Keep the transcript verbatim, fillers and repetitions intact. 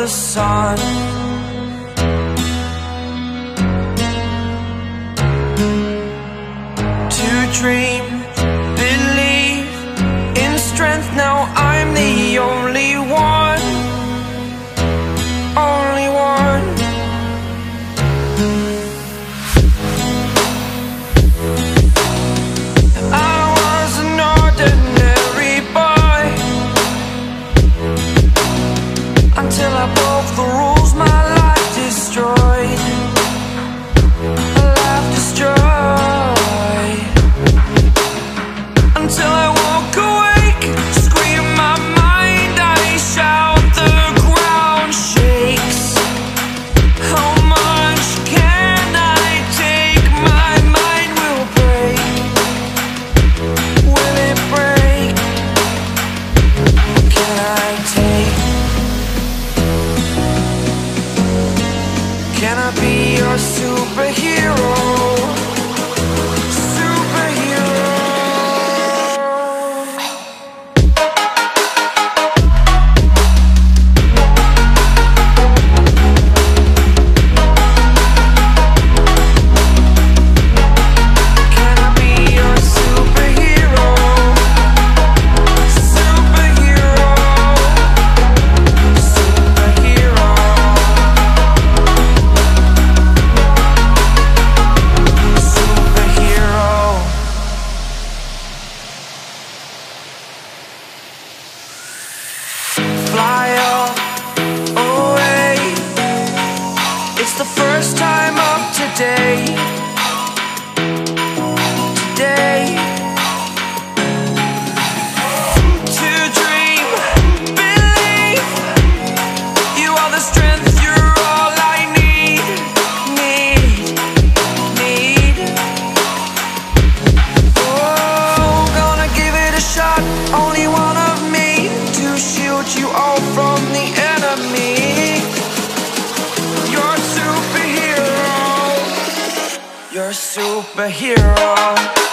the sun. To dream, believe in strength. Now I'm the only one, only one. I was an ordinary boy until I broke the rules. My life destroyed, a life destroyed. Until I woke awake, scream my mind, I shout, the ground shakes. How much can I take? My mind will break. Will it break? What can I take? Can I be your superhero? Superhero.